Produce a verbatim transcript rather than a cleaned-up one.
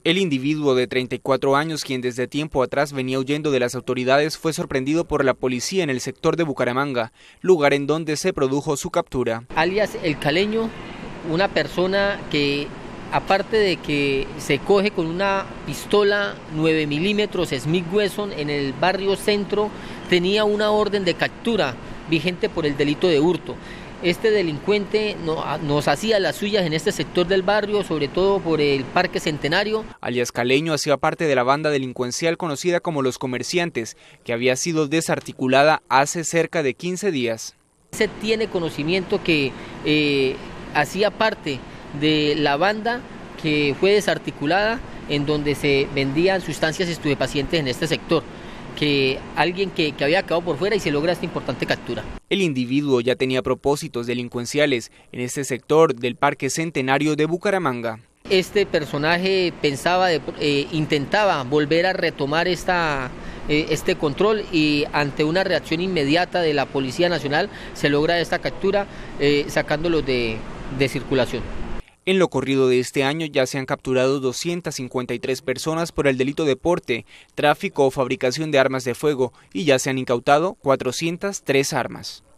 El individuo de treinta y cuatro años, quien desde tiempo atrás venía huyendo de las autoridades, fue sorprendido por la policía en el sector de Bucaramanga, lugar en donde se produjo su captura. Alias El Caleño, una persona que, aparte de que se coge con una pistola nueve milímetros Smith Wesson en el barrio Centro, tenía una orden de captura vigente por el delito de hurto. Este delincuente nos hacía las suyas en este sector del barrio, sobre todo por el Parque Centenario. Alias Caleño hacía parte de la banda delincuencial conocida como Los Comerciantes, que había sido desarticulada hace cerca de quince días. Se tiene conocimiento que eh, hacía parte de la banda que fue desarticulada, en donde se vendían sustancias estupefacientes en este sector, que alguien que, que había quedado por fuera y se logra esta importante captura. El individuo ya tenía propósitos delincuenciales en este sector del Parque Centenario de Bucaramanga. Este personaje pensaba, de, eh, intentaba volver a retomar esta, eh, este control, y ante una reacción inmediata de la Policía Nacional se logra esta captura, eh, sacándolo de, de circulación. En lo corrido de este año ya se han capturado doscientas cincuenta y tres personas por el delito de porte, tráfico o fabricación de armas de fuego, y ya se han incautado cuatrocientas tres armas.